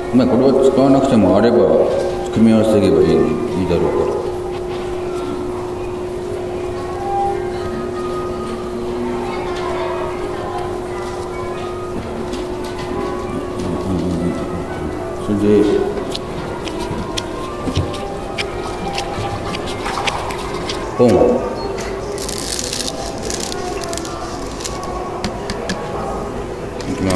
まあこれは使わなくてもあれば組み合わせていけばいいだろうから。それでポンいきます。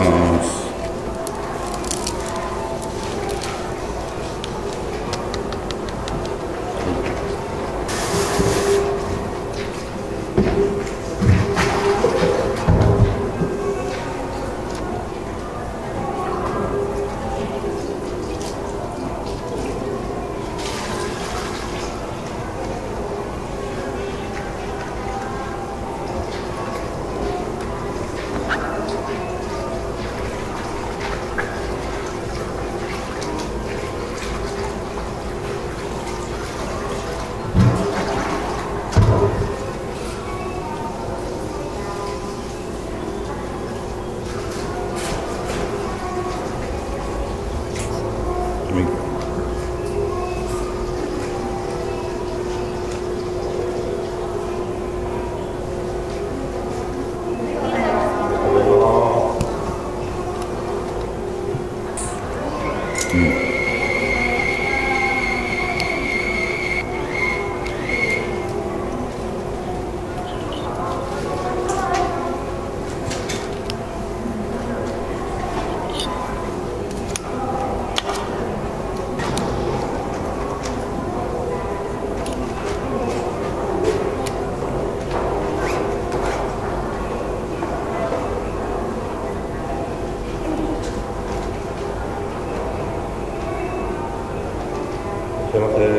すいません。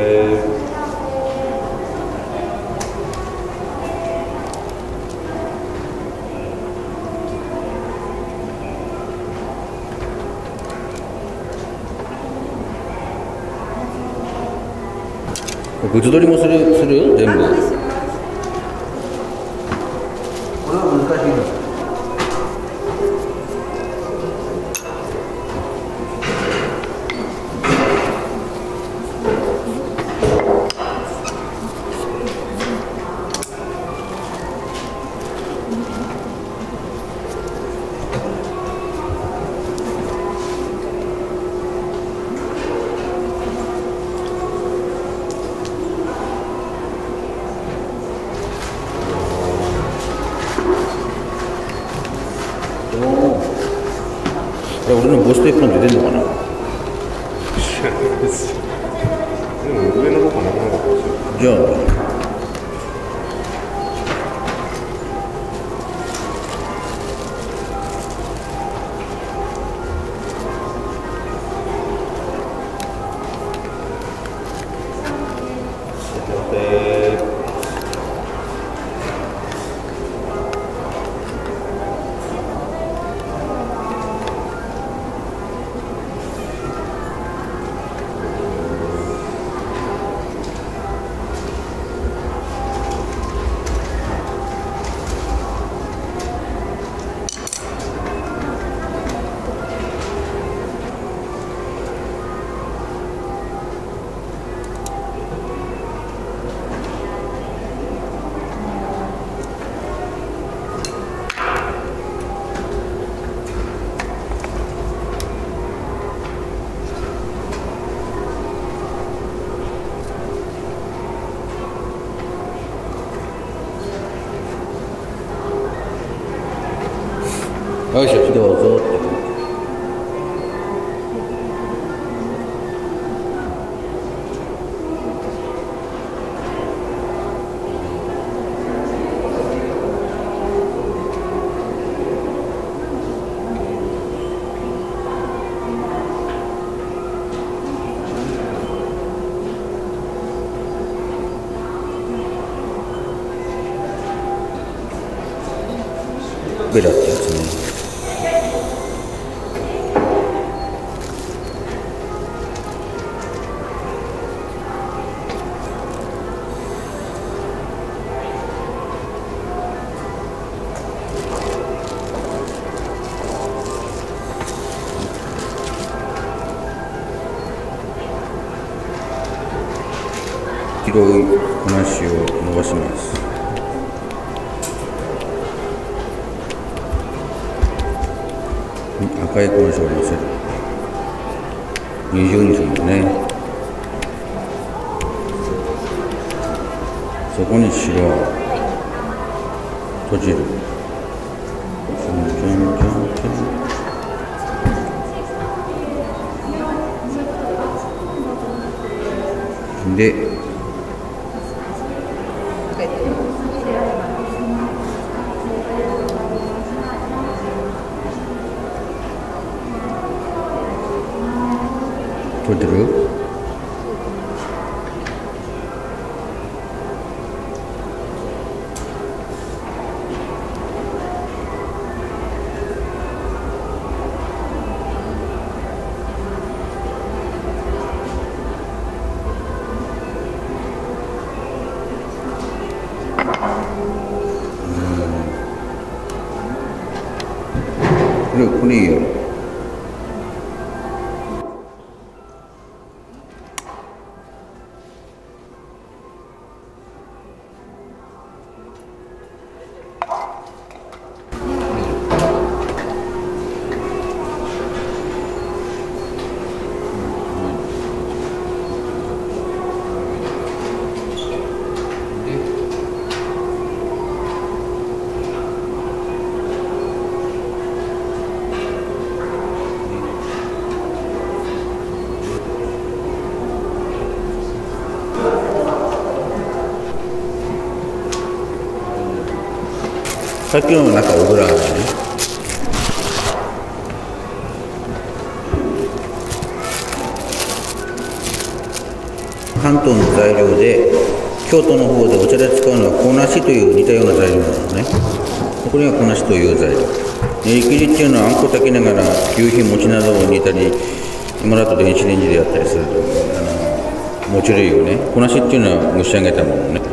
ぶつ取りもする全部。 これは難しいの。 俺のボスト1本出てんのかな。 知らないです。でも上の方かなかったですよ。 じゃあよいしょ、どうぞって。ベラってやつね。 黄色いこなしを伸ばします。赤いこなしを乗せる。二重にするんですね。そこに白閉じる。ちょんちょんちょんちょんで取れてる？これいいよ。さっきの中小倉だね。関東の材料で京都の方でお茶で使うのはこなしという似たような材料なのね。これがこなしという材料。練り切りっていうのはあんこ炊きながら牛皮餅などを煮たり、今だと電子レンジでやったりする餅類をね。こなしっていうのは蒸し上げたものね。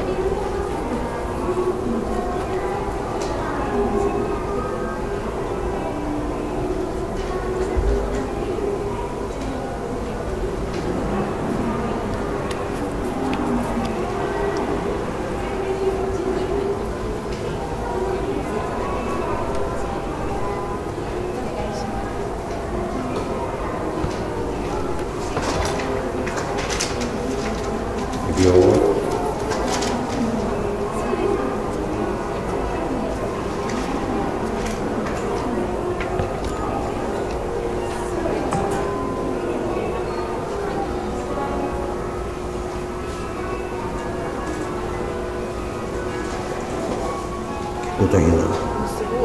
大変だ。 すごい。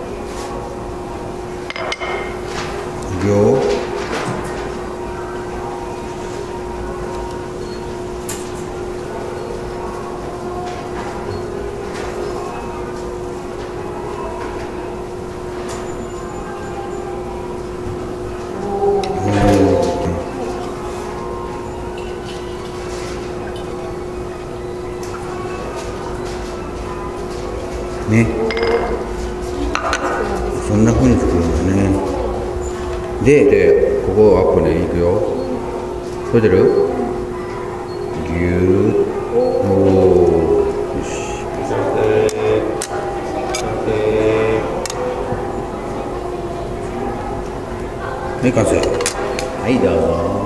いくよ。ね、そんな風に作るんだね。で、ここアップね、いくよ。取れてる？ぎゅーっ。おー、よし。はい、完成。はい、どうぞ。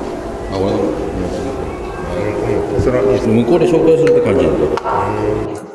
向こうで紹介するって感じなんだ。